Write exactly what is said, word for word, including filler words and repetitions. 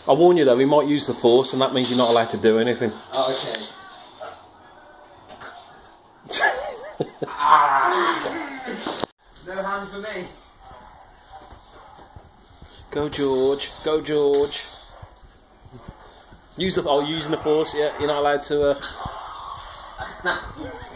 I warn you though, he might use the force, and that means you're not allowed to do anything. Oh, okay. Ah. No hand for me. Go George, go George. Use the, oh, using the force, yeah, you're not allowed to... Uh...